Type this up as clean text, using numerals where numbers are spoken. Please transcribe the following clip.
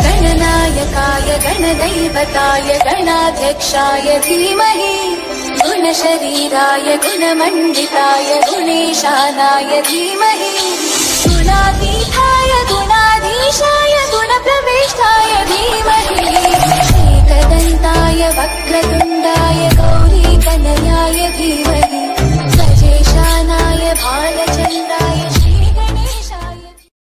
गणनायकाय गणदैवताय गणाध्यक्षाय धीमहि गुणशरीराय गुणमण्डिताय गुणेशानाय धीमहि गुणातीताय गुणा